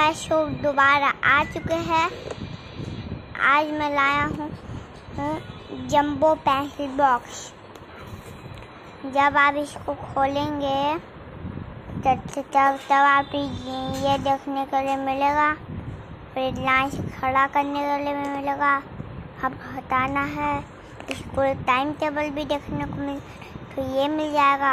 Guys show दोबारा आ चुके हैं। आज मैं लाया हूँ जंबो पेंसिल बॉक्स। जब आप इसको खोलेंगे तब आप ये देखने के लिए मिलेगा, फिर लाइन से खड़ा करने के लिए मिलेगा। अब हटाना है, इसको टाइम टेबल भी देखने को मिल तो ये मिल जाएगा।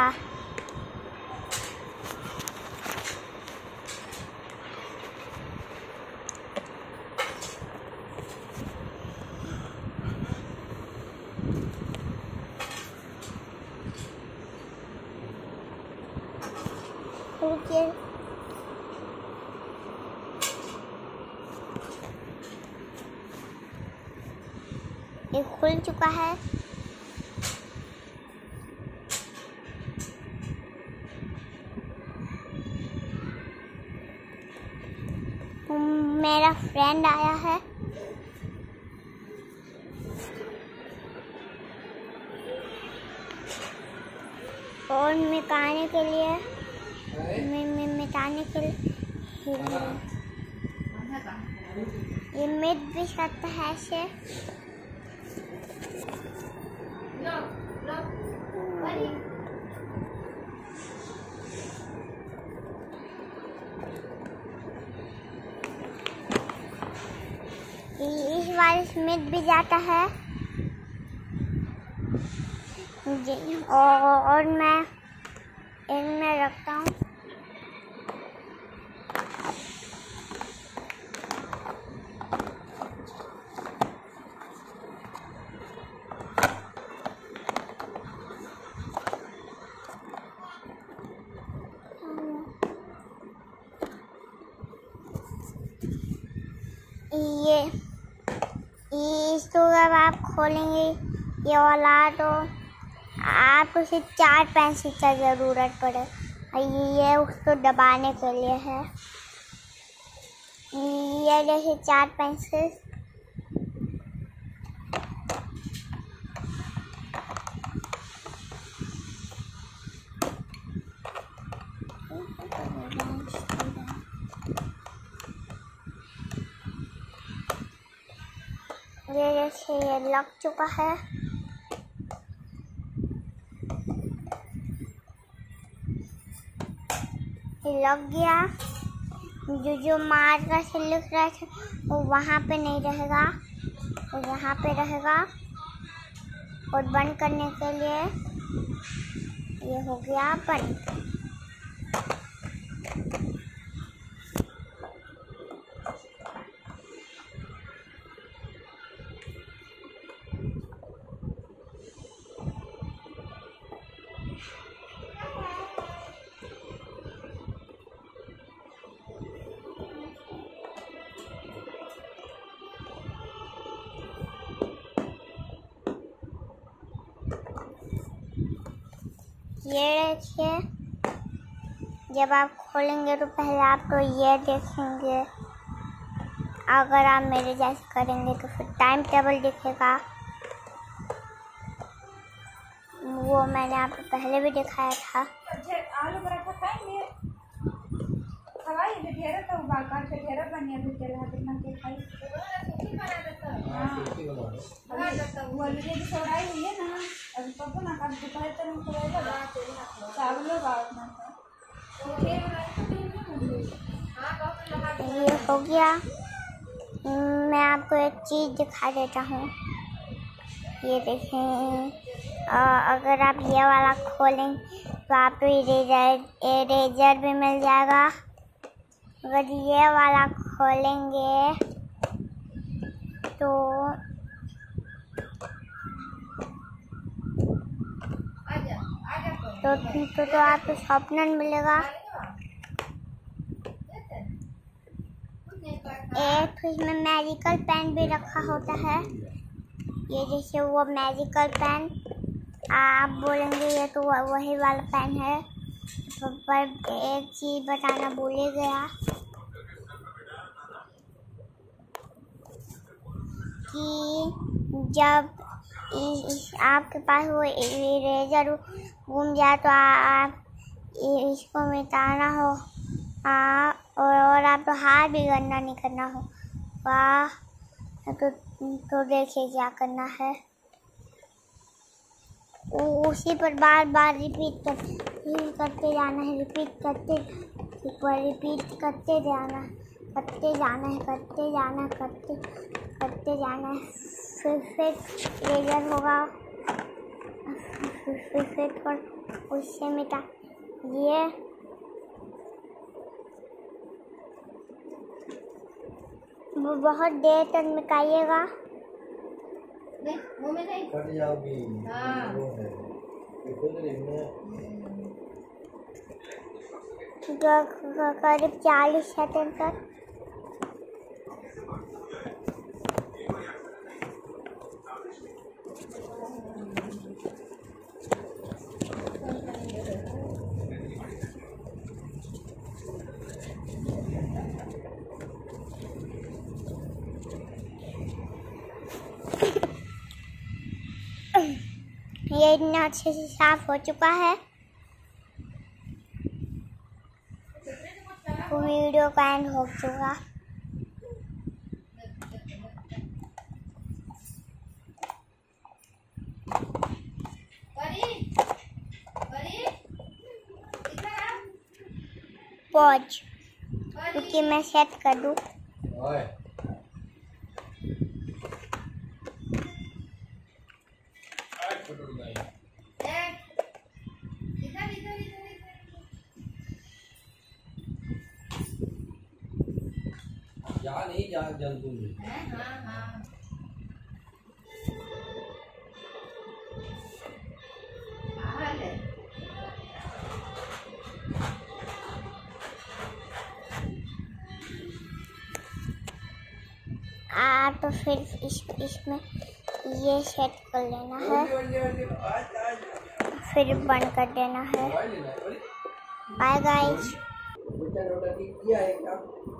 ये खुल चुका है। मेरा फ्रेंड आया है। और मिटाने के लिए ये मिट भी सकता है ऐसे। इस बार मिट भी जाता है। और मैं इनमें रखता हूँ। इसको जब आप खोलेंगे ये वाला तो आपको सिर्फ 4 पेंसिल की ज़रूरत पड़े। ये उसको दबाने के लिए है। ये देखिए 4 पेंसिल। ये देखिए ये लग चुका है। लग गया। जो मार्कर से लिख रहा था वो वहाँ पे नहीं रहेगा, वो यहाँ पे रहेगा। और बंद करने के लिए ये हो गया बंद। ये देखिए जब आप खोलेंगे तो पहले आप तो ये देखेंगे। अगर आप मेरे जैसे करेंगे तो फिर टाइम टेबल दिखेगा। वो मैंने आपको पहले भी दिखाया था। आलू पराठा खाएंगे? खवाई ढेर तो बाका से ढेर बनिया भी चला देना के खाई। वो अलरेडी सोड़ाई हुई है ना। अभी पापा ना काम दोपहर तक हम करेगा चावल बात ना। ये हो गया। मैं आपको एक चीज़ दिखा देता हूँ। ये देखें, अगर आप ये वाला खोलें तो आपको इरेजर भी मिल जाएगा। अगर ये वाला खोलेंगे तो आपको शॉर्पनर मिलेगा। एक इसमें मैजिकल पेन भी रखा होता है। ये जैसे वो मैजिकल पेन आप बोलेंगे ये तो वही वाला पेन है। पर एक चीज़ बताना भूल गया कि जब आपके पास वो इरेजर घूम जाए तो आप इसको मिटाना हो और आपको हाथ भी गंदा नहीं करना हो। वाह, तो देखिए क्या करना है। उसी पर बार बार रिपीट करते जाना है, रिपीट करते जाना है। फिर इरेजर होगा, फिर उससे मिटा ये बहुत देर तक मिटाइएगा। मुंह में नहीं फट जाओगी। हाँ। वो है देखो तो देखना करीब 40 सेकंड तक। ये इतना अच्छे से साफ हो चुका है। वीडियो का एंड हो चुका। पॉज, क्योंकि मैं सेट कर दूँ। ओए जा नहीं जा जल्दी में। तो फिर इसमें ये सेट कर लेना है, फिर बंद कर देना है। Bye guys.